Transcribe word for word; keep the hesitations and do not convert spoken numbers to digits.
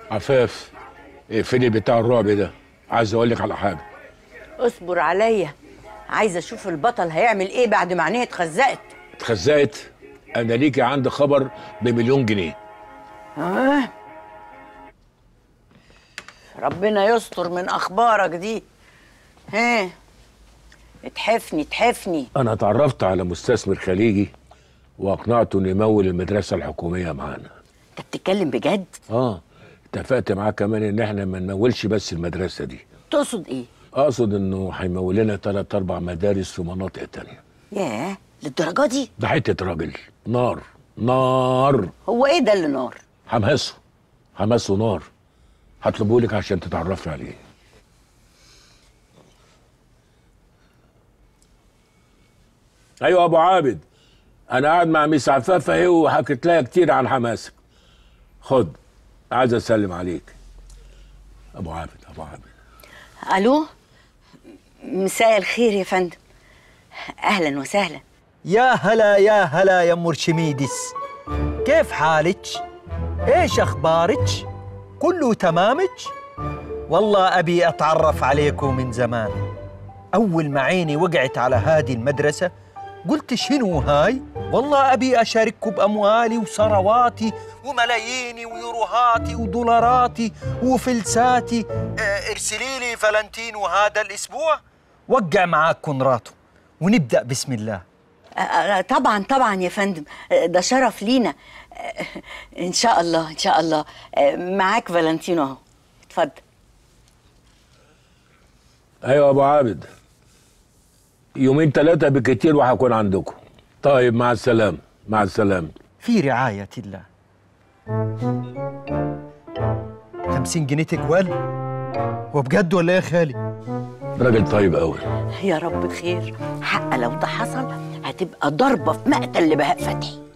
عفاف، اقفلي بتاع الرعب ده، عايز اقول لك على حاجه. اصبر عليا، عايزه اشوف البطل هيعمل ايه بعد ما عينيه اتخزقت. اتخزقت؟ انا ليكي عندي خبر بمليون جنيه. اه ربنا يستر من اخبارك دي. ها اتحفني اتحفني. انا اتعرفت على مستثمر خليجي واقنعته انه يمول المدرسه الحكوميه معانا. انت بتتكلم بجد؟ اه اتفقت معاه كمان ان احنا ما نمولش بس المدرسه دي. تقصد ايه؟ اقصد انه هيمول لنا ثلاث اربع مدارس في مناطق تانية. ياه للدرجه دي؟ ده حته راجل نار نار. هو ايه ده اللي نار؟ حماسه حماسه نار. هطلبه لك عشان تتعرفي عليه. ايوه ابو عابد، انا قاعد مع ميس عفاف اهي وحكيت لها كتير عن حماسك. خد، عايز اسلم عليك. ابو عابد ابو عابد. الو، مساء الخير يا فندم. اهلا وسهلا. يا هلا يا هلا يا ام ارشميدس، كيف حالك؟ ايش اخبارك؟ كله تمامك؟ والله ابي اتعرف عليكم من زمان. اول ما عيني وقعت على هذه المدرسه قلت شنو هاي؟ والله ابي اشارككم باموالي وثرواتي وملاييني ويوروهاتي ودولاراتي وفلساتي. اه ارسلي لي فالنتينو هذا الاسبوع وقع معاك كونراتو ونبدا بسم الله. أه طبعا طبعا يا فندم، ده شرف لينا. أه ان شاء الله ان شاء الله. أه معاك فالنتينو اهو، اتفضل. ايوه ابو عابد، يومين ثلاثه بالكتير وهكون عندكم. طيب مع السلامه مع السلامه. في رعايه الله. خمسين جنيه تكوال؟ هو بجد ولا ايه يا خالي؟ راجل طيب قوي. يا رب خير، حق لو ده حصل هتبقى ضربه في مقتل لبهاء فتحي.